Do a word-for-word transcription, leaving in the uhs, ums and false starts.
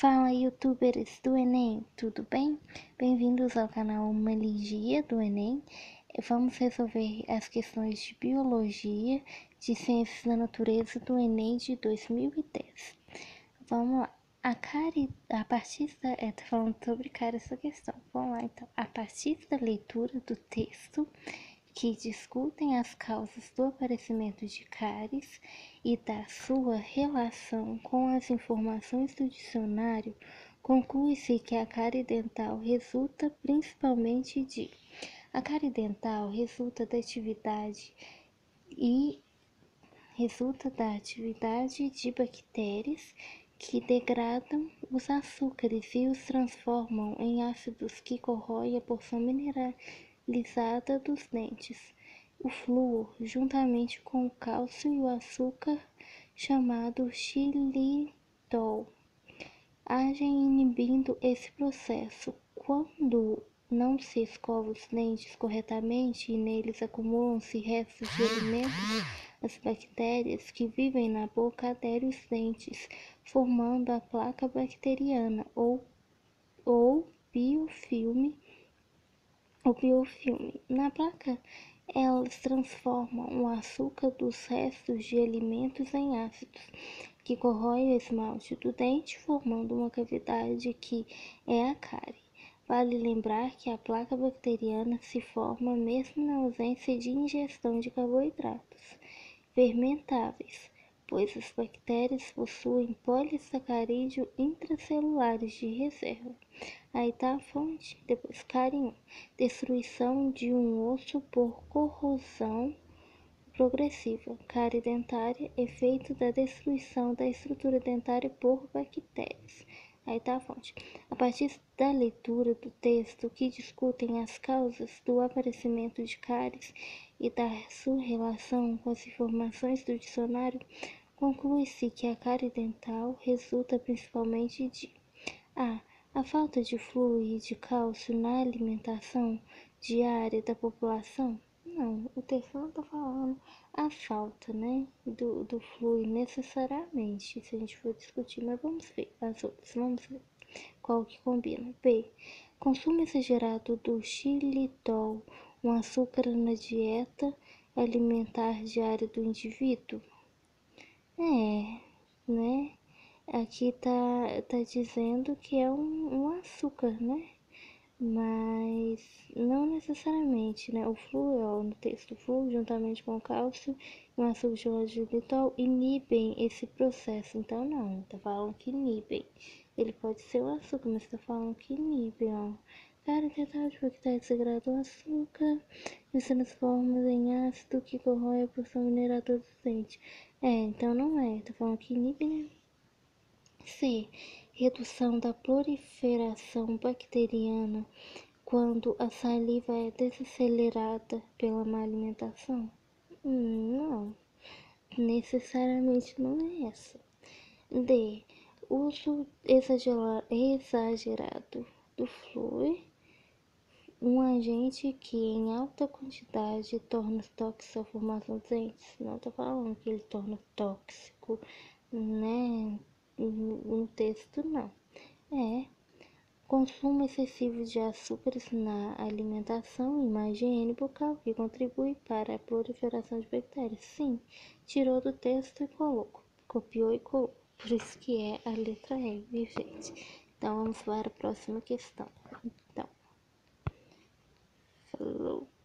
Fala, youtubers do Enem, tudo bem? Bem-vindos ao canal Uma Ligia do Enem. Vamos resolver as questões de Biologia, de Ciências da Natureza do Enem de dois mil e dez. Vamos lá. A, cari... a partir da... É, tá falando sobre cara essa questão. Vamos lá, então. A partir da leitura do texto que discutem as causas do aparecimento de cáries e da sua relação com as informações do dicionário, conclui-se que a cárie dental resulta principalmente de... A cárie dental resulta da atividade e resulta da atividade de bactérias que degradam os açúcares e os transformam em ácidos que corroem a porção mineralizada dos dentes. O flúor, juntamente com o cálcio e o açúcar chamado xilitol, agem inibindo esse processo. Quando não se escova os dentes corretamente e neles acumulam-se restos de alimentos, as bactérias que vivem na boca aderem os dentes, formando a placa bacteriana ou, ou biofilme. O biofilme. Na placa, elas transformam o açúcar dos restos de alimentos em ácidos, que corroem o esmalte do dente, formando uma cavidade que é a cárie. Vale lembrar que a placa bacteriana se forma mesmo na ausência de ingestão de carboidratos fermentáveis, pois as bactérias possuem polissacarídeos intracelulares de reserva. Aí tá a fonte, depois cárie um. Destruição de um osso por corrosão progressiva. Cárie dentária, efeito da destruição da estrutura dentária por bactérias. Aí tá a fonte. A partir da leitura do texto que discutem as causas do aparecimento de cáries e da sua relação com as informações do dicionário, conclui-se que a cárie dental resulta principalmente de a. A falta de flúor e de cálcio na alimentação diária da população. Não, o texto não está falando a falta, né, do, do flúor necessariamente, se a gente for discutir, mas vamos ver as outras, vamos ver qual que combina. B. Consumo exagerado do xilitol, um açúcar na dieta alimentar diária do indivíduo. É, né? Aqui tá, tá dizendo que é um, um açúcar, né? Mas não necessariamente, né? O flúor, no texto, o flúor, juntamente com o cálcio e um açúcar chamado de xilitol, inibem esse processo. Então, não, tá falando que inibem. Ele pode ser o açúcar, mas tá falando que inibem, ó. Cárie dental de bactérias degrada o açúcar e se transforma em ácido que corrói a porção mineradora do dente. É, então não é, tá falando que inibe, né? C. Redução da proliferação bacteriana quando a saliva é desacelerada pela má alimentação? Hum, não, necessariamente não é essa. D. Uso exagerado do flúor, um agente que em alta quantidade torna tóxico a formação dos dentes. Não tô falando que ele torna tóxico, né? No texto não. É. Consumo excessivo de açúcares na alimentação e má higiene bucal, que contribui para a proliferação de bactérias. Sim, tirou do texto e colocou. Copiou e colocou. Por isso que é a letra E, viu, gente? Então, vamos para a próxima questão. Então, falou.